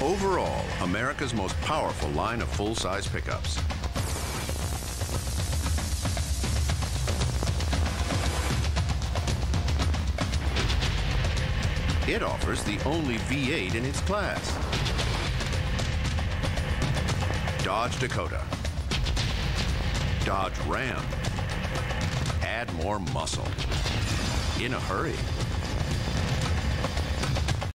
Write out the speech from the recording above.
Overall, America's most powerful line of full-size pickups. It offers the only V8 in its class. Dodge Dakota. Dodge Ram. Add more muscle. In a hurry.